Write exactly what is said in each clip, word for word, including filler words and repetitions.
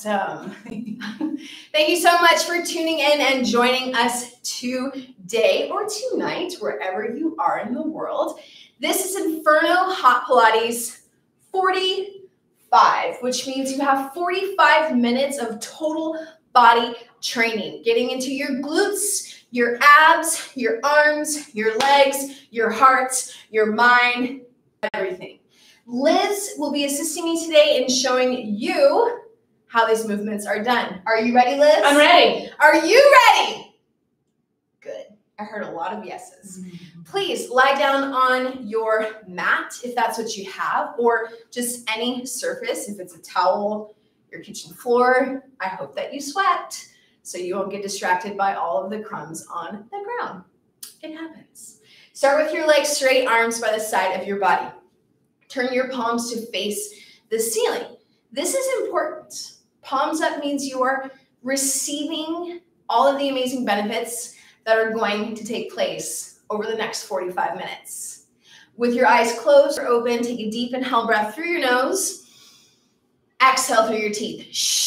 Awesome. Thank you so much for tuning in and joining us today or tonight, wherever you are in the world. This is Inferno Hot Pilates forty-five, which means you have forty-five minutes of total body training, getting into your glutes, your abs, your arms, your legs, your heart, your mind, everything. Liz will be assisting me today in showing you how these movements are done. Are you ready, Liz? I'm ready. Are you ready? Good. I heard a lot of yeses. Mm-hmm. Please lie down on your mat if that's what you have, or just any surface. If it's a towel, your kitchen floor, I hope that you sweat so you won't get distracted by all of the crumbs on the ground. It happens. Start with your legs straight, arms by the side of your body. Turn your palms to face the ceiling. This is important. Palms up means you are receiving all of the amazing benefits that are going to take place over the next forty-five minutes. With your eyes closed or open, take a deep inhale breath through your nose. Exhale through your teeth.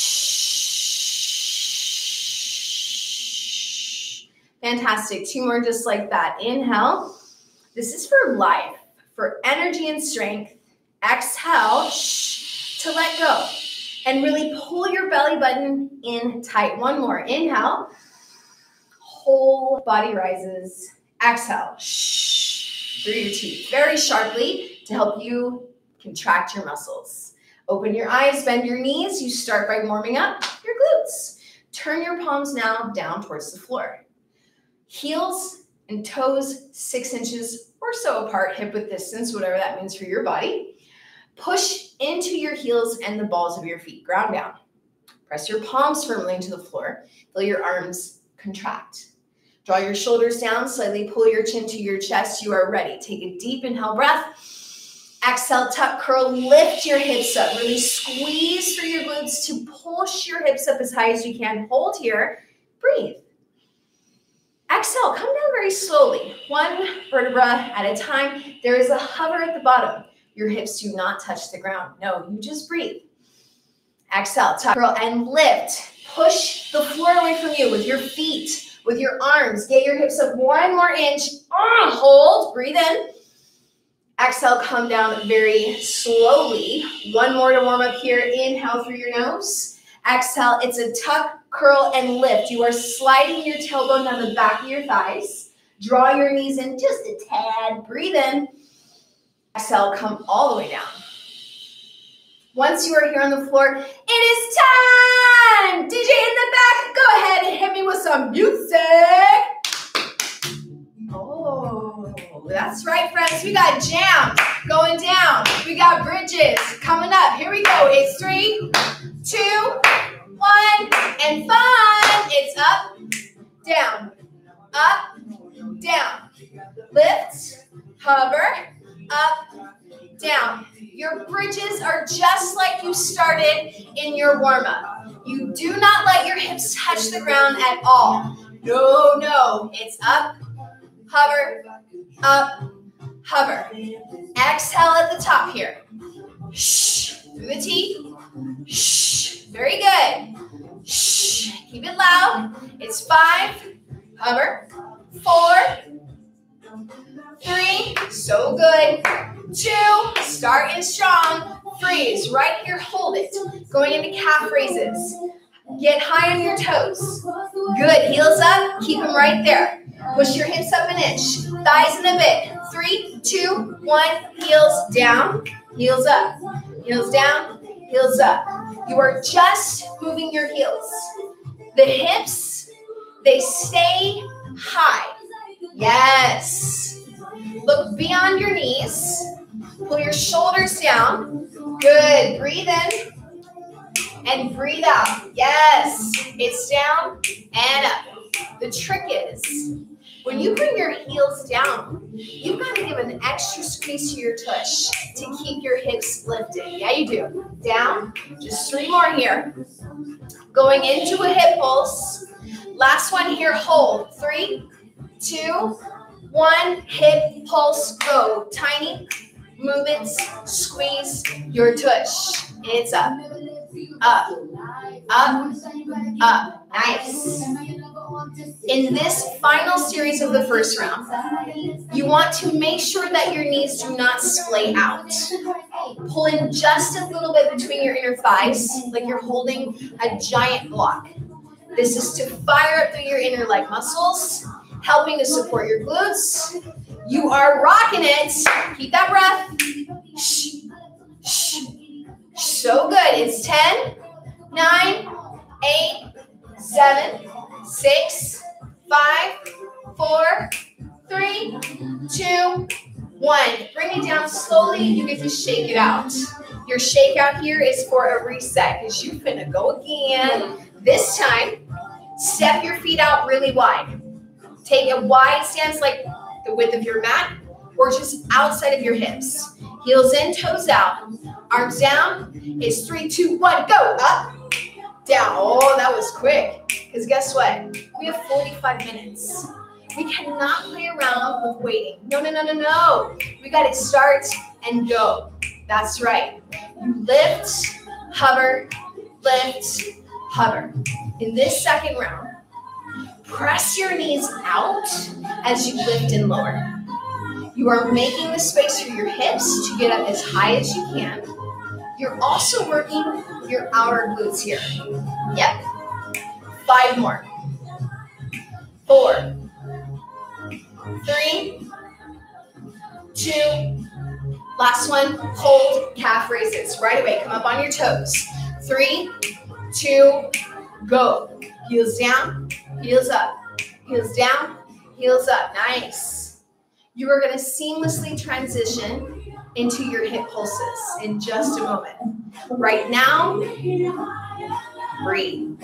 Shh. Fantastic. Two more just like that. Inhale. This is for life, for energy and strength. Exhale shh, to let go. And really pull your belly button in tight. One more. Inhale. Whole body rises. Exhale. Shh, through your teeth. Very sharply to help you contract your muscles. Open your eyes, bend your knees. You start by warming up your glutes. Turn your palms now down towards the floor. Heels and toes six inches or so apart, hip width distance, whatever that means for your body. Push into your heels and the balls of your feet. Ground down. Press your palms firmly into the floor. Feel your arms contract. Draw your shoulders down. Slightly pull your chin to your chest. You are ready. Take a deep inhale breath. Exhale, tuck, curl, lift your hips up. Really squeeze through your glutes to push your hips up as high as you can. Hold here. Breathe. Exhale, come down very slowly. One vertebra at a time. There is a hover at the bottom. Your hips do not touch the ground. No, you just breathe. Exhale, tuck, curl, and lift. Push the floor away from you with your feet, with your arms. Get your hips up one more inch. Uh, hold, breathe in. Exhale, come down very slowly. One more to warm up here. Inhale through your nose. Exhale, it's a tuck, curl, and lift. You are sliding your tailbone down the back of your thighs. Draw your knees in just a tad. Breathe in. Exhale, come all the way down. Once you are here on the floor, it is time! D J in the back, go ahead and hit me with some music. Oh, that's right, friends. We got jam going down. We got bridges coming up. Here we go. It's three, two, one, and fun. It's up, down, up, down. Lift, hover, up, down. Your bridges are just like you started in your warm-up. You do not let your hips touch the ground at all. No, no. It's up, hover, up, hover. Exhale at the top here. Shh. Through the teeth. Shh. Very good. Shh. Keep it loud. It's five, hover, four, three, so good. Two, start in strong. Freeze, right here, hold it. Going into calf raises. Get high on your toes. Good, heels up, keep them right there. Push your hips up an inch. Thighs in a bit. Three, two, one, heels down, heels up. Heels down, heels up. You are just moving your heels. The hips, they stay high. Yes. Look beyond your knees. Pull your shoulders down. Good. Breathe in and breathe out. Yes. It's down and up. The trick is, when you bring your heels down, you've got to give an extra squeeze to your tush to keep your hips lifted. Yeah, you do. Down. Just three more here. Going into a hip pulse. Last one here. Hold. Three, two, one. Hip pulse. Go. Tiny movements. Squeeze your tush. It's up. Up. up, up. Nice. In this final series of the first round, you want to make sure that your knees do not splay out. Pull in just a little bit between your inner thighs, like you're holding a giant block. This is to fire up through your inner leg muscles, helping to support your glutes. You are rocking it. Keep that breath. Shh. Shh. So good. It's ten, nine, eight, seven, six, five, four, three, two, one. Bring it down slowly. You get to shake it out. Your shake out here is for a reset because you're gonna go again. This time, step your feet out really wide. Take a wide stance like the width of your mat or just outside of your hips. Heels in, toes out. Arms down. It's three, two, one, go. Up, down. Oh, that was quick. Because guess what? We have forty-five minutes. We cannot play around with waiting. No, no, no, no, no. We got to start and go. That's right. You lift, hover, lift, hover. In this second round, press your knees out as you lift and lower. You are making the space for your hips to get up as high as you can. You're also working your outer glutes here. Yep. Five more. Four. Three. Two. Last one. Hold calf raises. Right away. Come up on your toes. Three. Two. Go. Heels down. Heels up. Heels down. Heels up. Nice. You are going to seamlessly transition into your hip pulses in just a moment. Right now, breathe.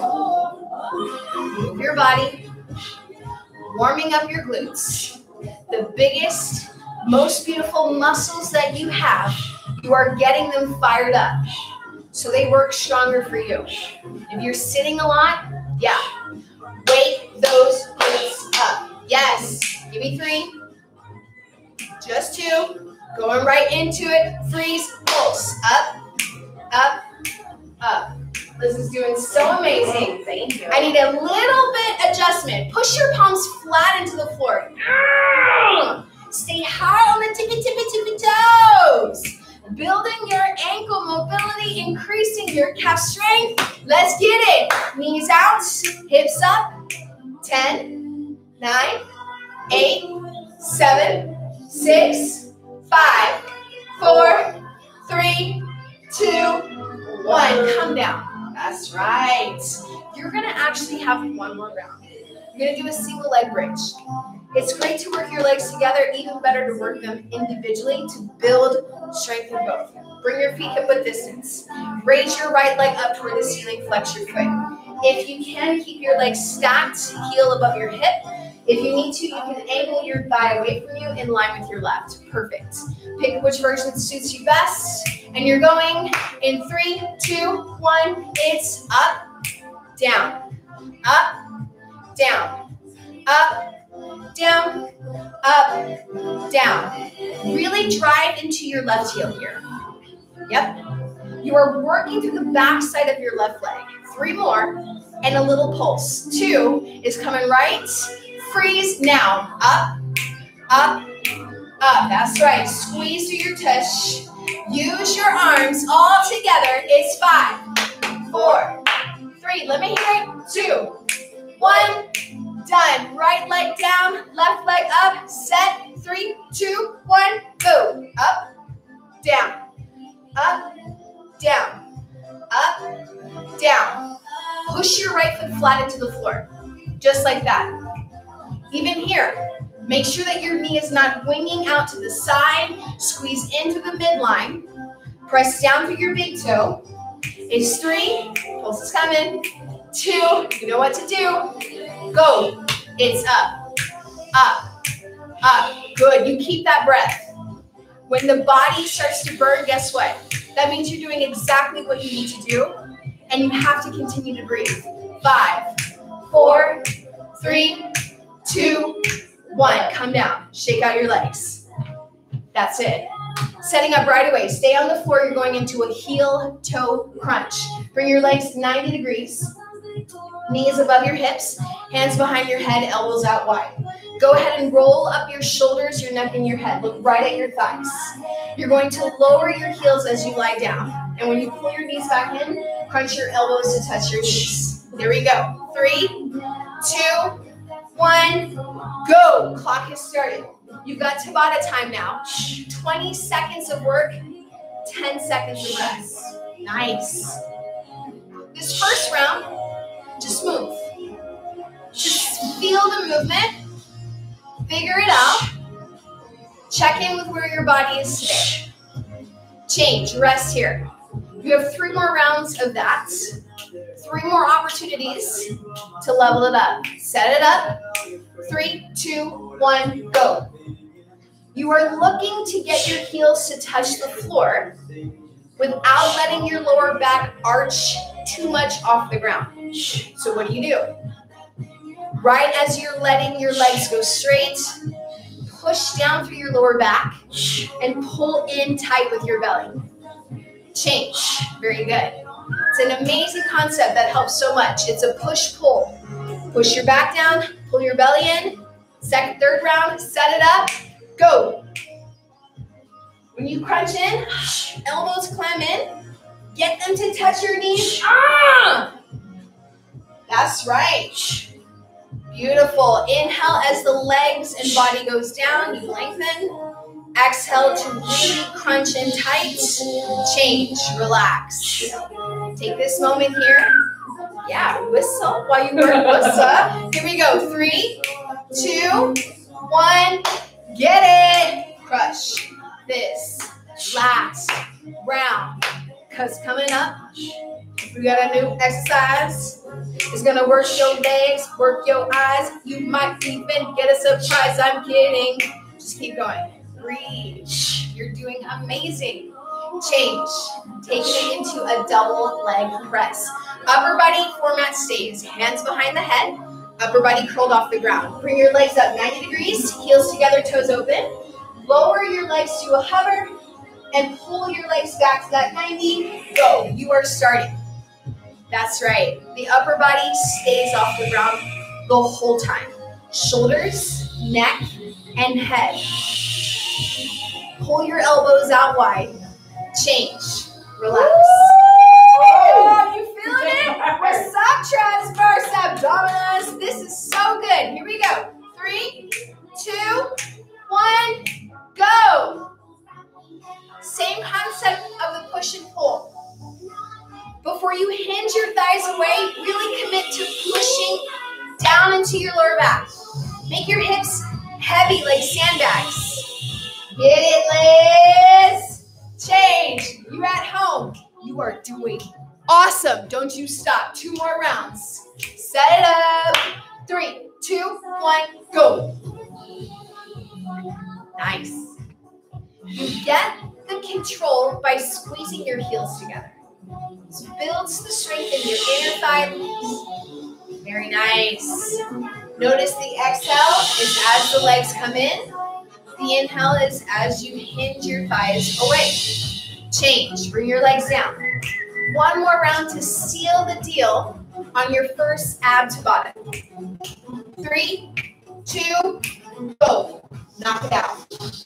Move your body, warming up your glutes. The biggest, most beautiful muscles that you have, you are getting them fired up so they work stronger for you. If you're sitting a lot, yeah, wake those glutes up. Yes, give me three. Just two, going right into it, freeze, pulse, up, up, up. This is doing so amazing. Thank you. I need a little bit adjustment. Push your palms flat into the floor. Stay high on the tippy, tippy, tippy toes. Building your ankle mobility, increasing your calf strength. Let's get it. Knees out, hips up. ten, nine, eight, seven, six, five, four, three, two, one. Come down. That's right. You're going to actually have one more round. You're going to do a single leg bridge. It's great to work your legs together, even better to work them individually to build strength in both. Bring your feet hip width distance. Raise your right leg up toward the ceiling, flex your foot. If you can, keep your legs stacked, heel above your hip. If you need to, you can angle your thigh away from you in line with your left. Perfect. Pick which version suits you best. And you're going in three, two, one. It's up, down, up, down, up, down, up, down. Really drive into your left heel here. Yep. You are working through the back side of your left leg. Three more and a little pulse. Two is coming right. Freeze now. Up, up, up. That's right. Squeeze through your tush. Use your arms all together. It's five, four, three. Let me hear it. Two, one. Done. Right leg down, left leg up. Set. Three, two, one. Go. Up, down, up, down, up, down. Push your right foot flat into the floor. Just like that. Even here, make sure that your knee is not winging out to the side. Squeeze into the midline. Press down through your big toe. It's three. Pulse is coming. Two. You know what to do. Go. It's up. Up. Up. Good. You keep that breath. When the body starts to burn, guess what? That means you're doing exactly what you need to do. And you have to continue to breathe. Five, four, three, two, one. Come down. Shake out your legs. That's it. Setting up right away. Stay on the floor. You're going into a heel-toe crunch. Bring your legs ninety degrees. Knees above your hips. Hands behind your head. Elbows out wide. Go ahead and roll up your shoulders, your neck, and your head. Look right at your thighs. You're going to lower your heels as you lie down. And when you pull your knees back in, crunch your elbows to touch your knees. There we go. Three, two, one, go. Clock has started. You've got Tabata time now. twenty seconds of work, ten seconds of rest. Nice. This first round, just move. Just feel the movement. Figure it out. Check in with where your body is today. Change, rest here. You have three more rounds of that. Three more opportunities to level it up. Set it up. Three, two, one, go. You are looking to get your heels to touch the floor without letting your lower back arch too much off the ground. So what do you do? Right as you're letting your legs go straight, push down through your lower back and pull in tight with your belly. Change. Very good. It's an amazing concept that helps so much. It's a push-pull. Push your back down, pull your belly in. Second, third round, set it up, go. When you crunch in, elbows climb in. Get them to touch your knees. Ah! That's right. Beautiful. Inhale as the legs and body goes down, you lengthen. Exhale to really crunch in tight. Change, relax. Take this moment here. Yeah, whistle while you work whistle. Here we go. Three, two, one. Get it. Crush this last round. Because coming up, we got a new exercise. It's gonna work your legs, work your eyes. You might even get a surprise. I'm kidding. Just keep going. Breathe. You're doing amazing. Change. Taking it into a double leg press. Upper body format stays. Hands behind the head. Upper body curled off the ground. Bring your legs up ninety degrees. Heels together, toes open. Lower your legs to a hover and pull your legs back to that ninety. Go. You are starting. That's right. The upper body stays off the ground the whole time. Shoulders, neck, and head. Pull your elbows out wide. Change. Relax. Oh, you feeling it? What's up, transverse abdominis? This is so good. Here we go. Three, two, one, go. Same concept of the push and pull. Before you hinge your thighs away, really commit to pushing down into your lower back. Make your hips heavy like sandbags. Get it, Liz? Change. You at home. You are doing awesome. Don't you stop. Two more rounds. Set it up. Three, two, one, go. Nice. You get the control by squeezing your heels together. This builds the strength in your inner thighs. Very nice. Notice the exhale is as the legs come in. The inhale is as you hinge your thighs away. Change. Bring your legs down. One more round to seal the deal on your first ab Tabata. Three, two, go. Knock it out.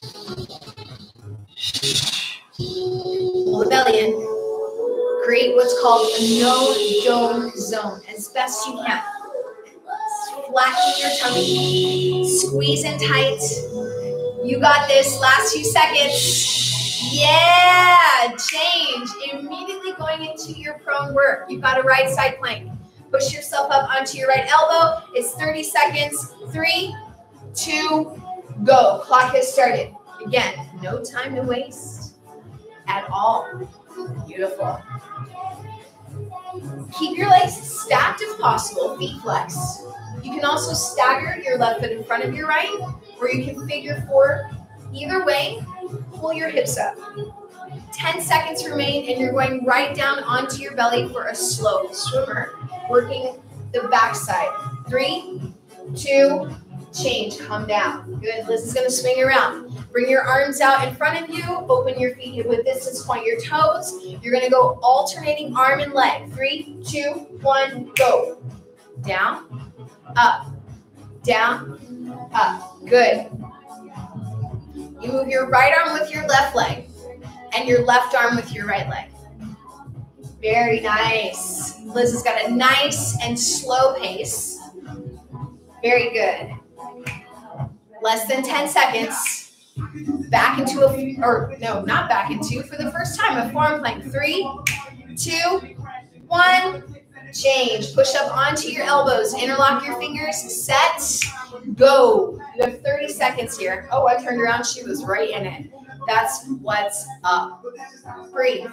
Pull the belly in. Create what's called a no-dome zone as best you can. Flatten your tummy. Squeeze in tight. You got this. Last few seconds. Yeah. Change. Immediately going into your prone work. You've got a right side plank. Push yourself up onto your right elbow. It's thirty seconds. Three, two, go. Clock has started. Again, no time to waste at all. Beautiful. Keep your legs stacked if possible, feet flexed. You can also stagger your left foot in front of your right, or you can figure four. Either way, pull your hips up. ten seconds remain, and you're going right down onto your belly for a slow swimmer, working the backside. Three, two, change, come down. Good, Liz is gonna swing around. Bring your arms out in front of you. Open your feet with distance, point your toes. You're going to go alternating arm and leg. Three, two, one, go. Down, up, down, up. Good. You move your right arm with your left leg and your left arm with your right leg. Very nice. Liz has got a nice and slow pace. Very good. Less than ten seconds. Back into a, or no, not back into, for the first time, a forearm plank. Three, two, one, change. Push up onto your elbows. Interlock your fingers. Set, go. You have thirty seconds here. Oh, I turned around. She was right in it. That's what's up. Breathe.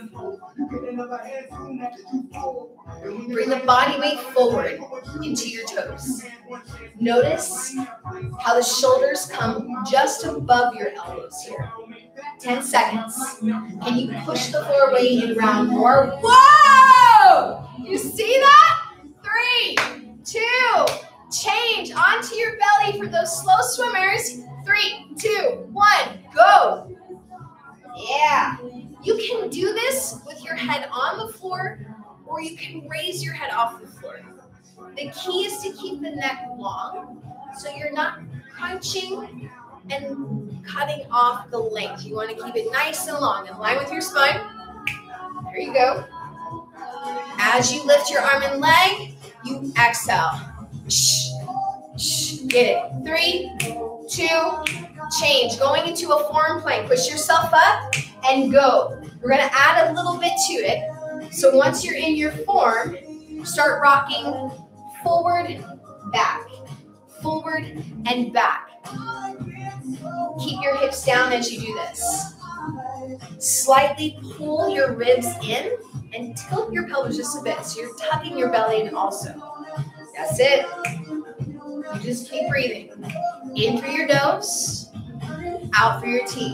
Bring the body weight forward into your toes. Notice how the shoulders come just above your elbows here. ten seconds. Can you push the floor weight in round more? Whoa! You see that? Three, two, change onto your belly for those slow swimmers. Three, two, one, go. Yeah. You can do this with your head on the floor, or you can raise your head off the floor. The key is to keep the neck long, so you're not crunching and cutting off the length. You want to keep it nice and long, in line with your spine. There you go. As you lift your arm and leg, you exhale. Shh, shh, get it. Three, two, change. Going into a forearm plank. Push yourself up and go. We're going to add a little bit to it. So once you're in your form, start rocking forward, back, forward, and back. Keep your hips down as you do this. Slightly pull your ribs in and tilt your pelvis just a bit. So you're tucking your belly in also. That's it. You just keep breathing. In through your nose, out through your teeth.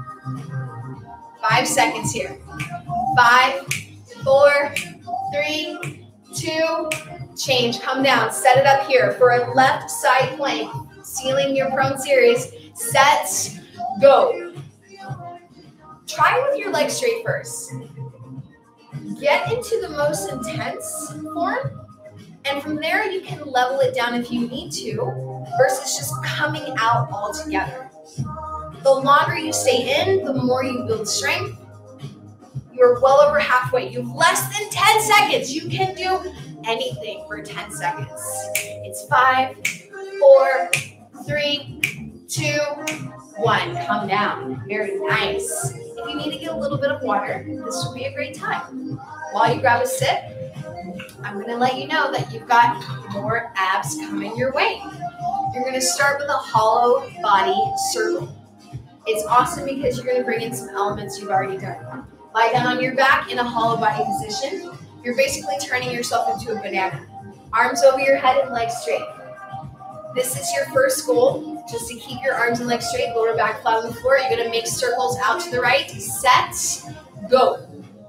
Five seconds here. Five, four, three, two, change. Come down. Set it up here for a left side plank. Sealing your prone series. Set, go. Try with your legs straight first. Get into the most intense form, and from there you can level it down if you need to, versus just coming out altogether. The longer you stay in, the more you build strength. You're well over halfway. You have less than ten seconds. You can do anything for ten seconds. It's five, four, three, two, one. Come down. Very nice. If you need to get a little bit of water, this would be a great time. While you grab a sip, I'm going to let you know that you've got more abs coming your way. You're going to start with a hollow body circle. It's awesome because you're going to bring in some elements you've already done. Lie down on your back in a hollow body position. You're basically turning yourself into a banana. Arms over your head and legs straight. This is your first goal, just to keep your arms and legs straight, lower back flat on the floor. You're going to make circles out to the right. Set, go.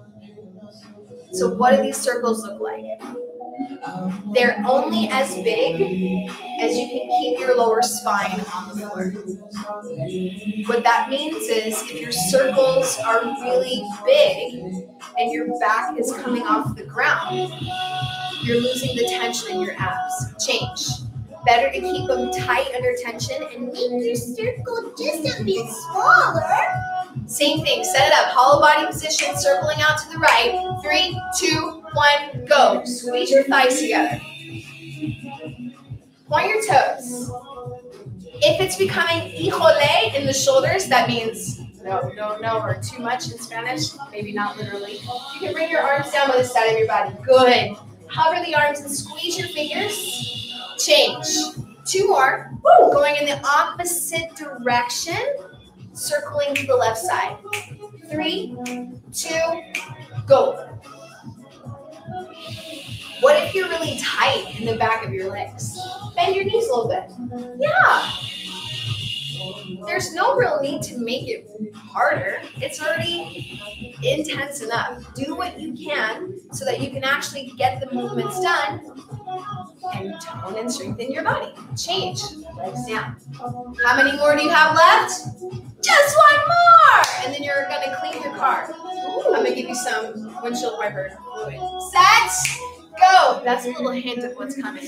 So what do these circles look like? They're only as big as you can keep your lower spine on the floor. What that means is if your circles are really big and your back is coming off the ground, you're losing the tension in your abs. Change. Better to keep them tight under tension and make your circle just a bit smaller. Same thing, set it up, hollow body position, circling out to the right. Three, two, one, go. Squeeze your thighs together. Point your toes. If it's becoming híjole in the shoulders, that means no, no, no, or too much in Spanish, maybe not literally. You can bring your arms down by the side of your body. Good. Hover the arms and squeeze your fingers. Change. Two more. Woo. Going in the opposite direction. Circling to the left side. Three, two, go. What if you're really tight in the back of your legs? Bend your knees a little bit. Yeah. There's no real need to make it harder. It's already intense enough. Do what you can so that you can actually get the movements done and tone and strengthen your body. Change. Legs down. How many more do you have left? Just one more. And then you're going to clean your car. I'm going to give you some windshield wiper fluid. Set, go. That's a little hint of what's coming.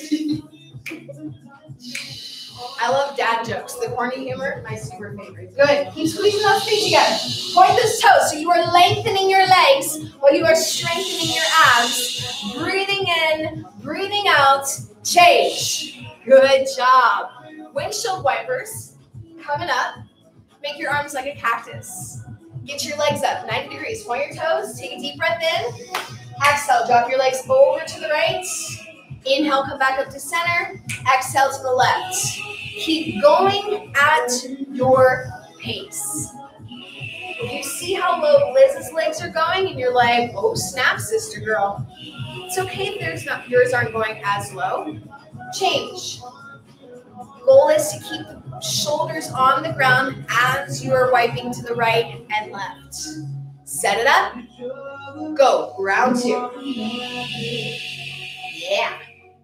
I love dad jokes. The corny humor, my super favorite. Good. Keep squeezing those feet together. Point those toes. So you are lengthening your legs while you are strengthening your abs. Breathing in, breathing out. Change. Good job. Windshield wipers coming up. Make your arms like a cactus. Get your legs up, ninety degrees. Point your toes. Take a deep breath in. Exhale, drop your legs over to the right. Inhale, come back up to center. Exhale to the left. Keep going at your pace. If you see how low Liz's legs are going and you're like, oh snap, sister girl, it's okay if there's not, yours aren't going as low. Change. Goal is to keep the shoulders on the ground as you are wiping to the right and left. Set it up. Go. Round two. Yeah.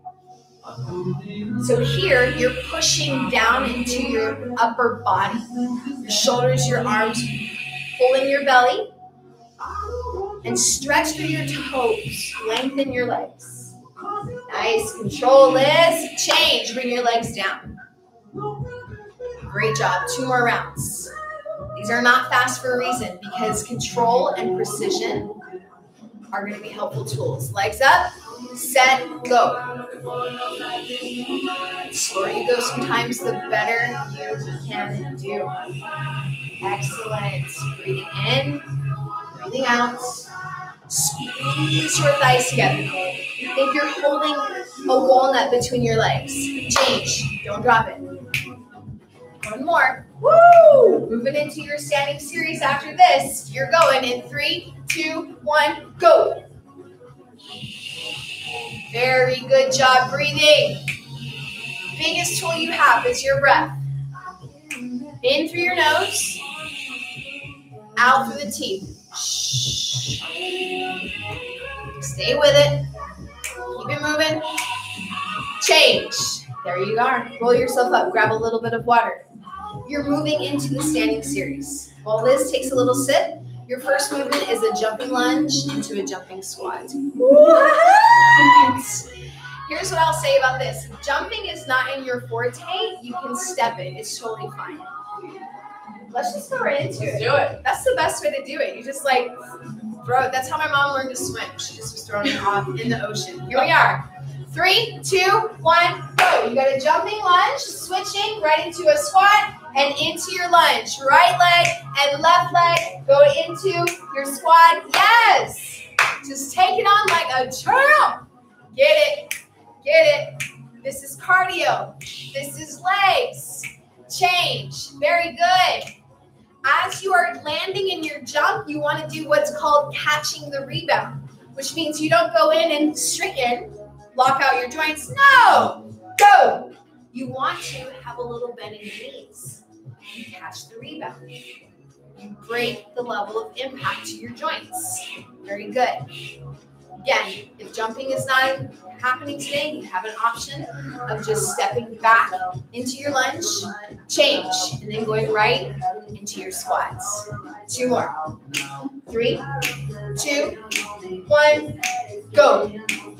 So here, you're pushing down into your upper body. Your shoulders, your arms, pulling your belly. And stretch through your toes. Lengthen your legs. Nice. Control this. Change. Bring your legs down. Great job. Two more rounds. These are not fast for a reason because control and precision are going to be helpful tools. Legs up, set, go. The slower you go sometimes, the better you can do. Excellent. Breathing in, breathing out. Squeeze your thighs together. Think you're holding a walnut between your legs. Change. Don't drop it. One more. Woo! Moving into your standing series after this. You're going in three, two, one, go. Very good job breathing. Biggest tool you have is your breath. In through your nose, out through the teeth. Stay with it. Keep it moving. Change. There you are. Roll yourself up. Grab a little bit of water. You're moving into the standing series. While Liz takes a little sip, your first movement is a jumping lunge into a jumping squat. What? Here's what I'll say about this. If jumping is not in your forte, you can step it. It's totally fine. Let's just go right into it. Let's do it. That's the best way to do it. You just like throw it. That's how my mom learned to swim. She just was throwing it off in the ocean. Here we are. Three, two, one, go. You got a jumping lunge, switching right into a squat and into your lunge. Right leg and left leg go into your squat. Yes. Just take it on like a champ. Get it. Get it. This is cardio. This is legs. Change. Very good. As you are landing in your jump, you want to do what's called catching the rebound, which means you don't go in and straighten, lock out your joints. No. Go. You want to have a little bend in your knees. You catch the rebound. You break the level of impact to your joints. Very good. Again, if jumping is not happening today, you have an option of just stepping back into your lunge, change, and then going right into your squats. Two more. Three, two, one, go.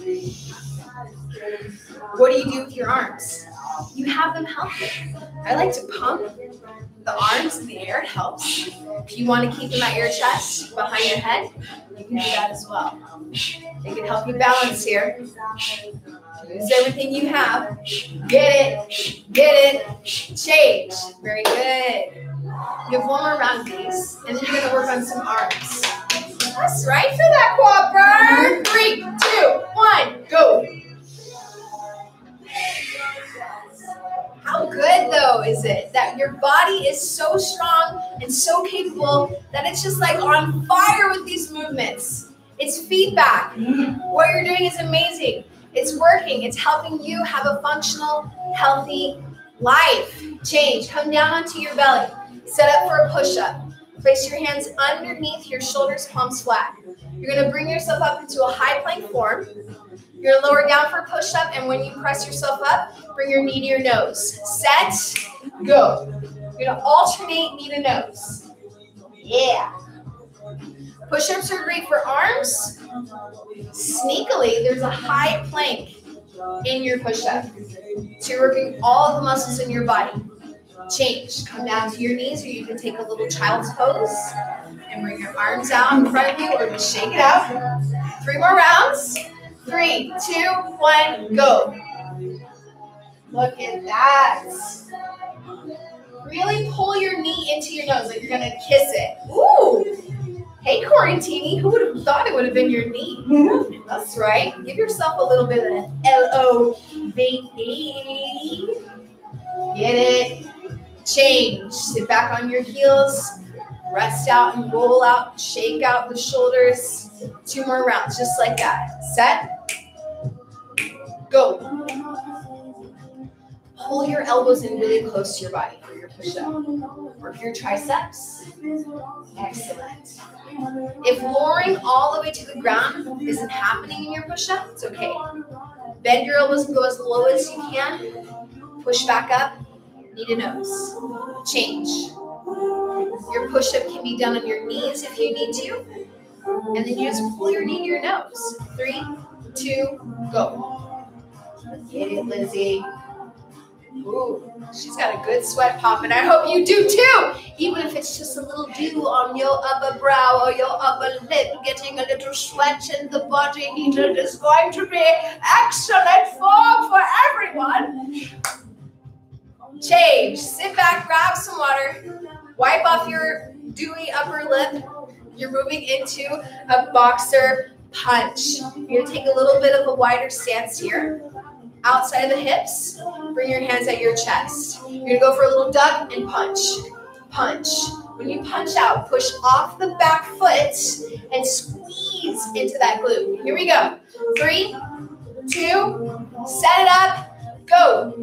What do you do with your arms? You have them healthy. I like to pump the arms in the air. It helps. If you want to keep them at your chest, behind your head, you can do that as well. They can help you balance here. Use everything you have. Get it. Get it. Change. Very good. You have one more round of these, and then you're going to work on some arms. That's right for that quad burn. Three, two, one, go. How good, though, is it that your body is so strong and so capable that it's just like on fire with these movements? It's feedback. What you're doing is amazing. It's working. It's helping you have a functional, healthy life. Change. Come down onto your belly. Set up for a push-up. Place your hands underneath your shoulders, palms flat. You're going to bring yourself up into a high plank form. You're going to lower down for a push-up, and when you press yourself up, bring your knee to your nose. Set, go. You're gonna alternate knee to nose. Yeah. Push-ups are great for arms. Sneakily, there's a high plank in your push-up. So you're working all the muscles in your body. Change. Come down to your knees, or you can take a little child's pose and bring your arms out in front of you, or just shake it out. Three more rounds. Three, two, one, go. Look at that. Really pull your knee into your nose like you're gonna kiss it. Ooh. Hey, Quarantini, who would have thought it would have been your knee? That's right. Give yourself a little bit of an L O baby. Get it? Change. Sit back on your heels. Rest out and roll out. Shake out the shoulders. Two more rounds, just like that. Set. Go. Pull your elbows in really close to your body for your push-up. Work your triceps. Excellent. If lowering all the way to the ground isn't happening in your push-up, it's okay. Bend your elbows and go as low as you can. Push back up, knee to nose. Change. Your push-up can be done on your knees if you need to. And then you just pull your knee to your nose. Three, two, go. Get it, Lizzie. Ooh, she's got a good sweat popping. I hope you do too. Even if it's just a little dew on your upper brow or your upper lip, getting a little sweat in the body heater is going to be excellent form for everyone. Change. Sit back, grab some water, wipe off your dewy upper lip. You're moving into a boxer punch. You're gonna take a little bit of a wider stance here. Outside of the hips, bring your hands at your chest. You're gonna go for a little duck and punch, punch. When you punch out, push off the back foot and squeeze into that glute. Here we go. Three, two, set it up, go.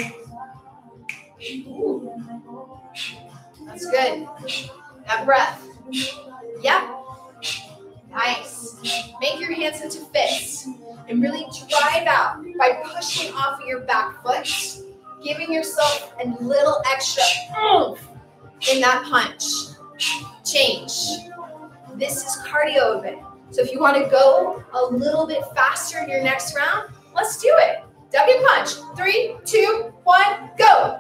That's good. That breath. Yep. Nice. Make your hands into fists and really drive out by pushing off of your back foot, giving yourself a little extra oomph in that punch. Change. This is cardio event. So if you want to go a little bit faster in your next round, let's do it. W punch. Three, two, one, go.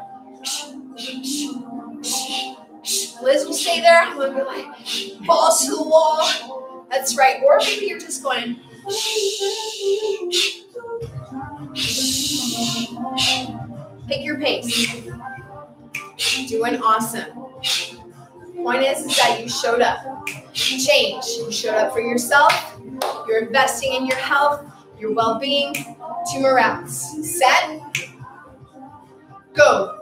Liz will stay there. I'm going to be like, balls to the wall. That's right. Or maybe you're just going. Pick your pace. Doing awesome. Point is, is that you showed up. Change. You showed up for yourself. You're investing in your health, your well-being. Two more rounds. Set. Go.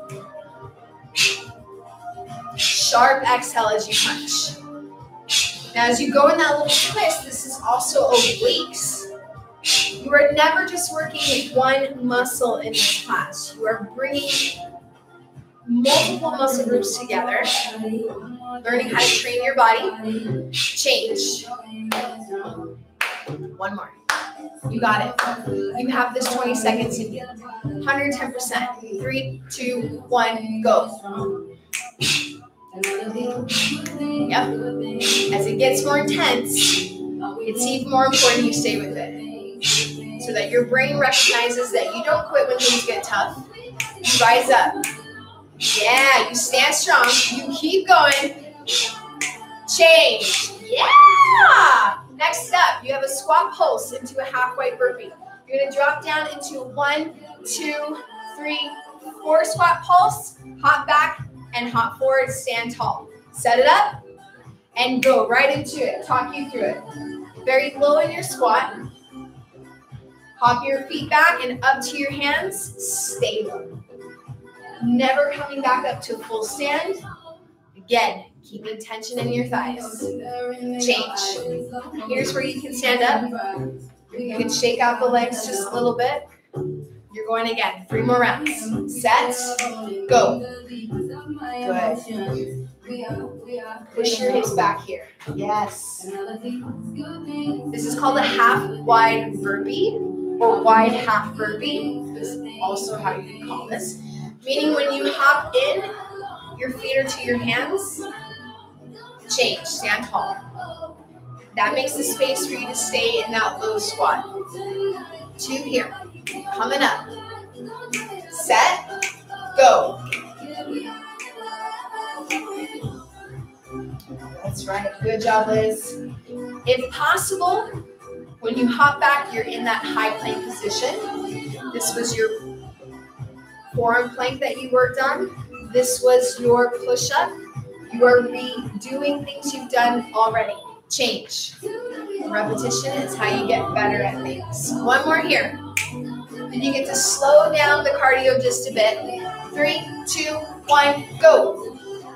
Sharp exhale as you punch. Now, as you go in that little twist, this is also obliques. You are never just working with one muscle in this class. You are bringing multiple muscle groups together, learning how to train your body. Change. One more. You got it. You have this twenty seconds in you. one hundred ten percent. Three, two, one, go. Yep. As it gets more intense, it's even more important you stay with it. So that your brain recognizes that you don't quit when things get tough. You rise up. Yeah, you stand strong. You keep going. Change. Yeah! Next up, you have a squat pulse into a halfway burpee. You're going to drop down into one, two, three, four squat pulse, hop back, and hop forward, stand tall. Set it up, and go right into it. Talk you through it. Very low in your squat. Hop your feet back and up to your hands. Stay low. Never coming back up to full stand. Again, keeping tension in your thighs. Change. Here's where you can stand up. You can shake out the legs just a little bit. You're going again. Three more rounds. Set. Go. Good. Push your hips back here. Yes. This is called a half wide burpee or wide half burpee. This is also how you can call this. Meaning when you hop in, Your feet are to your hands. Change, stand tall. That makes the space for you to stay in that low squat. Two here, coming up. Set, go. That's right, good job, Liz. If possible, when you hop back, you're in that high plank position. This was your forearm plank that you worked on. This was your push-up. You are redoing things you've done already. Change. Repetition is how you get better at things. One more here. Then you get to slow down the cardio just a bit. Three, two, one, go.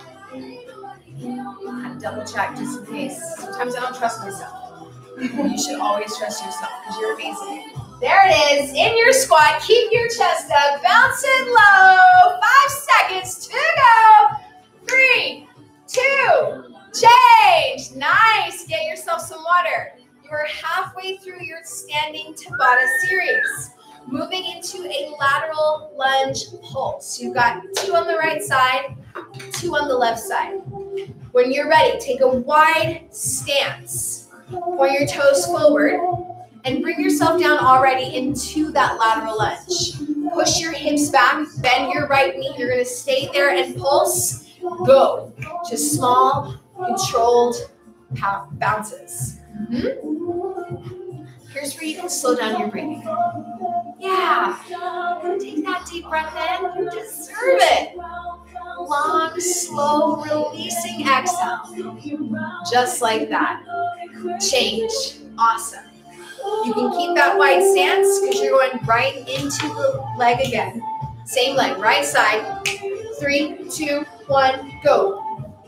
I double check just in case. Sometimes I don't trust myself. You should always trust yourself because you're amazing. There it is. In your squat, keep your chest up. Bounce it low. Five seconds to go. Three, two, change. Nice. Get yourself some water. You are halfway through your standing Tabata series. Moving into a lateral lunge pulse. You've got two on the right side, two on the left side. When you're ready, take a wide stance. Point your toes forward and bring yourself down already into that lateral lunge. Push your hips back, bend your right knee. You're going to stay there and pulse. Go. Just small, controlled bounces. Mm-hmm. Here's where you can slow down your breathing. Yeah. Take that deep breath in. You deserve it. Long, slow, releasing exhale. Just like that. Change. Awesome. You can keep that wide stance because you're going right into the leg again. Same leg, right side. Three, two, one, go.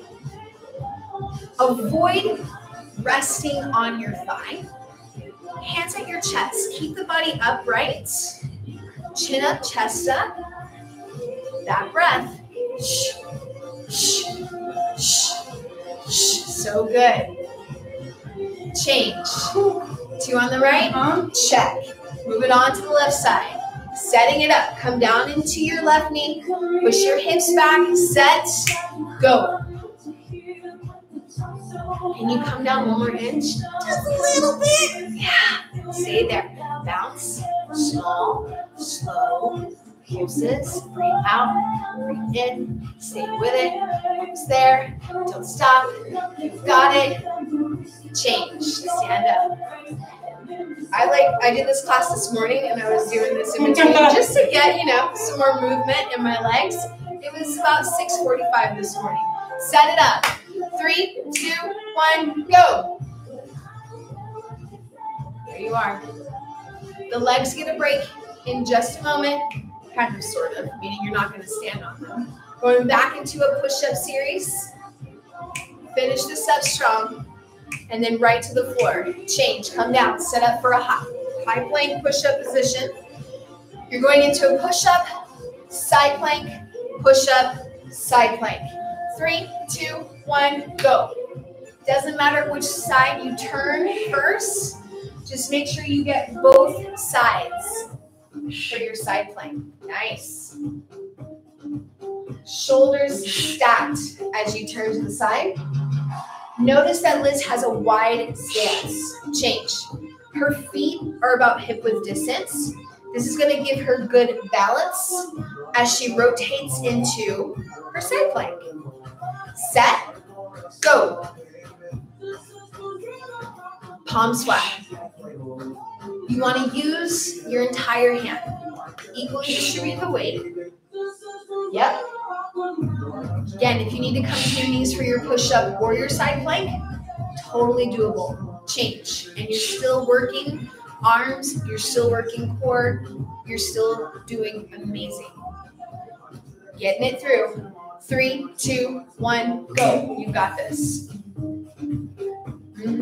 Avoid resting on your thigh. Hands at your chest. Keep the body upright. Chin up, chest up. That breath. Shh, shh, shh, shh. So good. Change. Two on the right. Check. Move it on to the left side. Setting it up. Come down into your left knee. Push your hips back. Set. Go. Can you come down one more inch? Just a little bit. Yeah. Stay there. Bounce. Small. Slow. Pulses. Breathe out. Breathe in. Stay with it. Almost there. Don't stop. You've got it. Change. Stand up. I like, I did this class this morning and I was doing this in between just to get, you know, some more movement in my legs. It was about six forty-five this morning. Set it up. Three, two, one, go. There you are. The legs get a break in just a moment. Kind of, sort of, meaning you're not going to stand on them. Going back into a push-up series. Finish this up strong. And then right to the floor. Change. Come down. Set up for a high, high plank push-up position. You're going into a push-up, side plank, push-up, side plank. Three, two, one, go. Doesn't matter which side you turn first. Just make sure you get both sides for your side plank. Nice. Shoulders stacked as you turn to the side. Notice that Liz has a wide stance. Change. Her feet are about hip width distance. This is going to give her good balance as she rotates into her side plank. Set. Go. Palms flat. You want to use your entire hand. Equally distribute the weight. Yep. Again, if you need to come to your knees for your push-up or your side plank, totally doable. Change. And you're still working arms, you're still working core, you're still doing amazing. Getting it through. Three, two, one, go. You got this. Mm-hmm,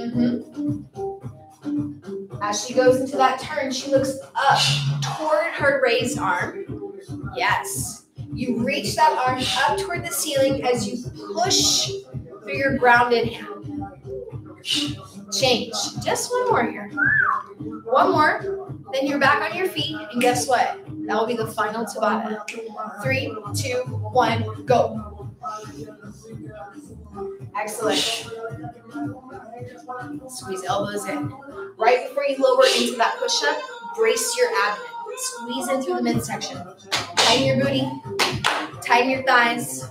mm-hmm. As she goes into that turn, she looks up toward her raised arm. Yes. You reach that arm up toward the ceiling as you push through your grounded hand. Change. Just one more here. One more. Then you're back on your feet. And guess what? That will be the final Tabata. Three, two, one, go. Excellent. Squeeze elbows in. Right before you lower into that push-up, brace your abdomen. Squeeze in through the midsection. Tighten your booty. Tighten your thighs.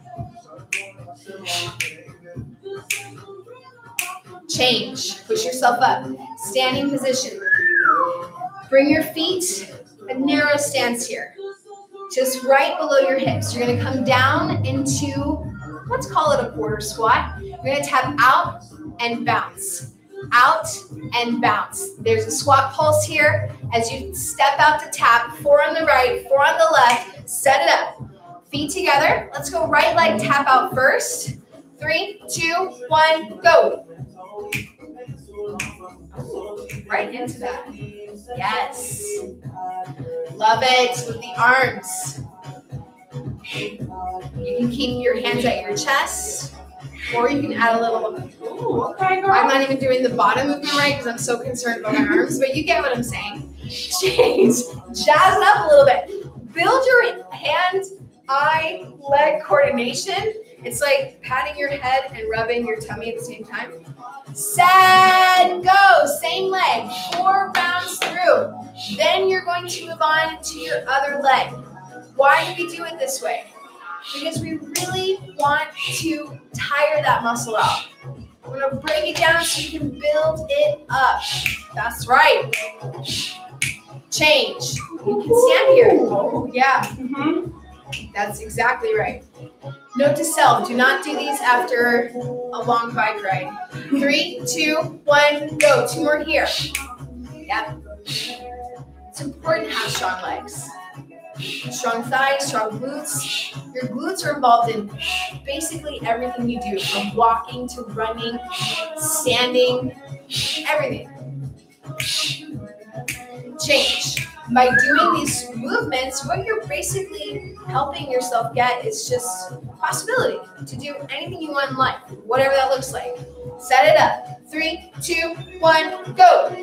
Change. Push yourself up. Standing position. Bring your feet, a narrow stance here. Just right below your hips. You're going to come down into, let's call it a quarter squat. You're going to tap out and bounce. Out and bounce. There's a squat pulse here. As you step out to tap, four on the right, four on the left. Set it up. Feet together. Let's go right leg tap out first. Three, two, one, go. Right into that. Yes. Love it with the arms. You can keep your hands at your chest, or you can add a little, ooh, okay, girl. I'm not even doing the bottom movement right because I'm so concerned about my arms, but you get what I'm saying. Change. Jazz it up a little bit. Build your hand, eye, leg coordination. It's like patting your head and rubbing your tummy at the same time. Set, go. Same leg. Four rounds through. Then you're going to move on to your other leg. Why do we do it this way? Because we really want to tire that muscle out. We're going to break it down so you can build it up. That's right. Change. You can stand here. Oh, yeah. Mm-hmm. That's exactly right. Note to self, do not do these after a long bike ride. Three, two, one, go. Two more here. Yep. It's important to have strong legs. Strong thighs, strong glutes. Your glutes are involved in basically everything you do, from walking to running, standing, everything. Change. By doing these movements, what you're basically helping yourself get is just possibility to do anything you want in life, whatever that looks like. Set it up. Three, two, one, go.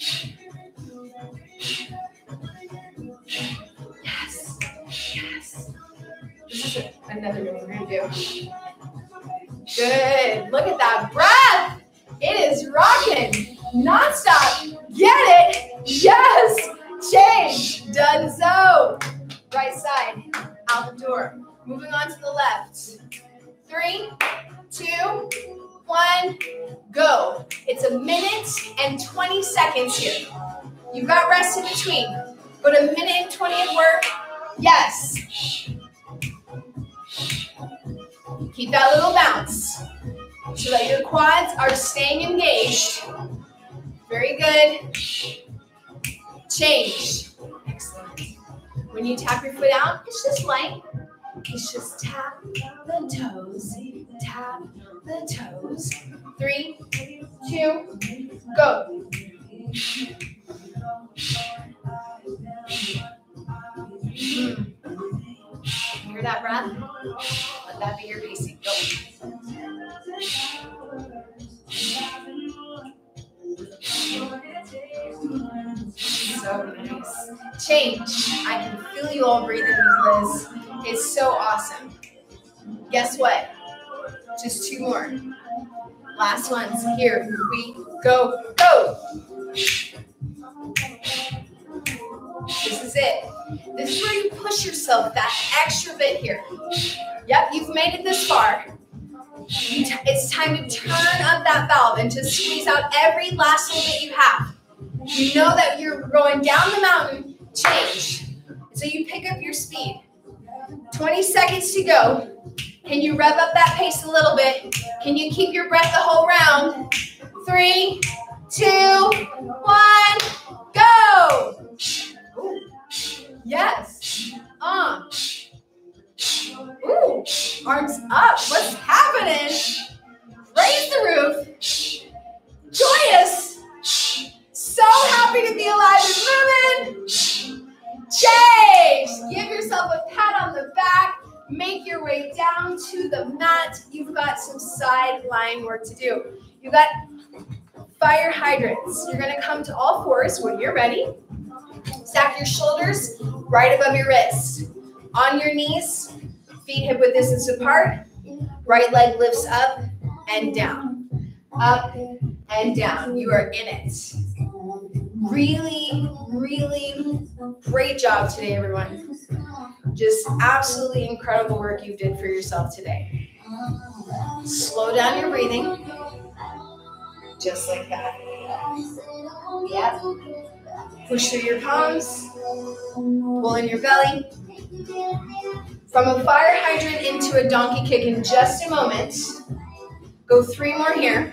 Yes. Yes. This is another one we're going to do. Good. Look at that breath. It is rocking. Non-stop. Get it. Yes. Change. Done so. Right side. Out the door. Moving on to the left. Three, two, one, go. It's a minute and twenty seconds here. You've got rest in between, but a minute and twenty of work, yes. Keep that little bounce so that your quads are staying engaged. Very good. Change. Excellent. When you tap your foot out, it's just light. It's just tap the toes. Tap the toes. Three, two, go. Mm. Hear that breath? Let that be your basic. Go. So nice. Change. I can feel you all breathing with Liz. It's so awesome. Guess what? Just two more. Last ones. Here we go. Go. This is it. This is where you push yourself that extra bit here. Yep, you've made it this far. You t- it's time to turn up that valve and to squeeze out every last little bit you have. You know that you're going down the mountain. Change. So you pick up your speed. twenty seconds to go. Can you rev up that pace a little bit? Can you keep your breath the whole round? Three, two, one, go. Ooh. Yes. Uh. Ooh. Arms up. What's happening? Raise the roof. Joyous. So happy to be alive and moving. Change. Give yourself a pat on the back. Make your way down to the mat. You've got some side lying work to do. You've got fire hydrants. You're going to come to all fours when you're ready. Stack your shoulders right above your wrists. On your knees, feet hip width distance apart. Right leg lifts up. and down. Up and down. You are in it. Really, really great job today, everyone. Just absolutely incredible work you did for yourself today. Slow down your breathing. Just like that. Yep. Push through your palms. Pull in your belly. From a fire hydrant into a donkey kick in just a moment. Go three more here.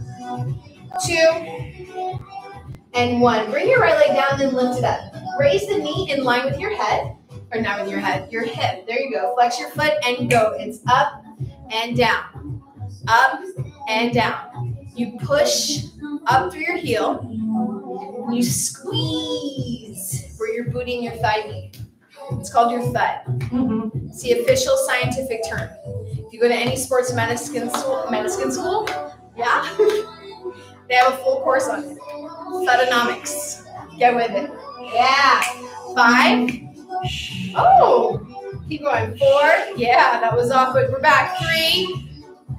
Two. And one. Bring your right leg down and lift it up. Raise the knee in line with your head. Or not with your head, your hip. There you go. Flex your foot and go. It's up and down. Up and down. You push up through your heel. You squeeze where you're booting your thigh meat. It's called your thud. Mm-hmm. It's the official scientific term. If you go to any sports medicine school, medicine school, yeah, they have a full course on it. Thudonomics. Get with it. Yeah. Five. Oh, keep going. Four. Yeah, that was off, but we're back. Three,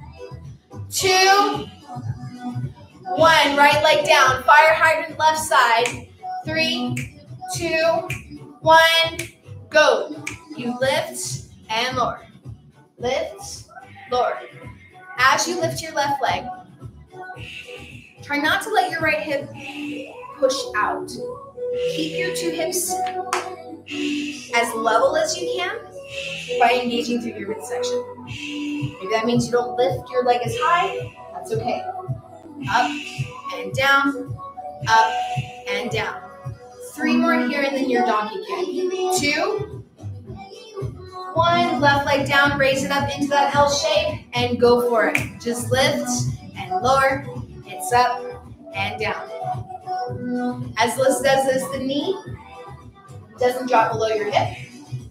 two, one. Right leg down. Fire hydrant left side. Three, two, one. Go. You lift and lower. Lift, lower. As you lift your left leg, try not to let your right hip push out. Keep your two hips as level as you can by engaging through your midsection. Maybe that means you don't lift your leg as high. That's okay. Up and down, up and down. Three more here and then your donkey kick. Two, one, left leg down, raise it up into that L shape and go for it. Just lift and lower. It's up and down. As Liz does this, the knee doesn't drop below your hip.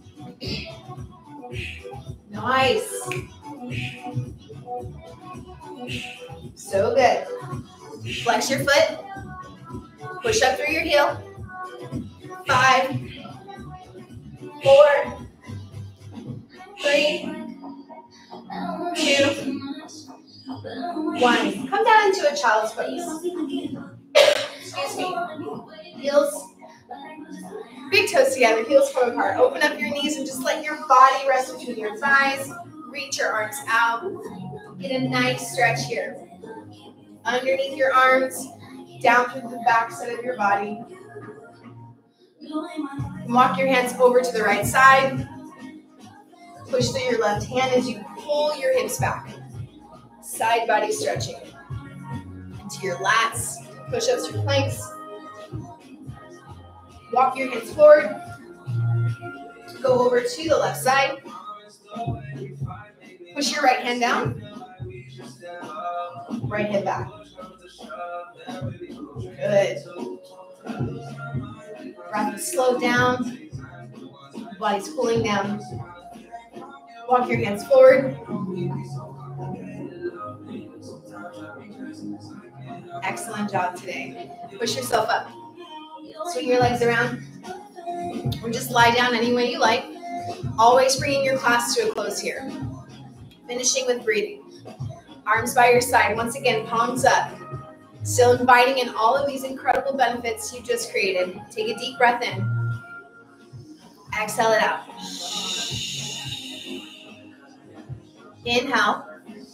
Nice. So good. Flex your foot. Push up through your heel. Five, four, three, two, one. Come down into a child's pose. Excuse me. Heels, big toes together, heels come apart. Open up your knees and just let your body rest between your thighs. Reach your arms out. Get a nice stretch here. Underneath your arms, down through the back side of your body. Walk your hands over to the right side. Push through your left hand as you pull your hips back. Side body stretching. Into your lats. Push-ups or planks. Walk your hands forward. Go over to the left side. Push your right hand down. Right hand back. Good. Breath is slowed down. Body's cooling down. Walk your hands forward. Excellent job today. Push yourself up. Swing your legs around. Or just lie down any way you like. Always bringing your class to a close here. Finishing with breathing. Arms by your side. Once again, palms up. Still inviting in all of these incredible benefits you just created. Take a deep breath in. Exhale it out. Inhale.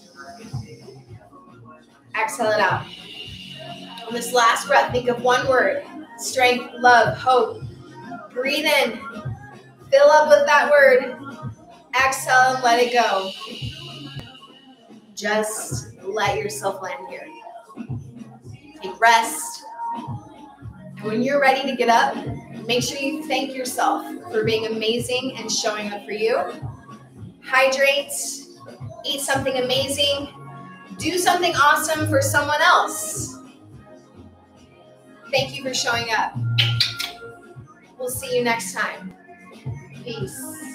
Exhale it out. On this last breath, think of one word. Strength, love, hope. Breathe in. Fill up with that word. Exhale and let it go. Just let yourself land here. Take rest. And when you're ready to get up, make sure you thank yourself for being amazing and showing up for you. Hydrate. Eat something amazing. Do something awesome for someone else. Thank you for showing up. We'll see you next time. Peace.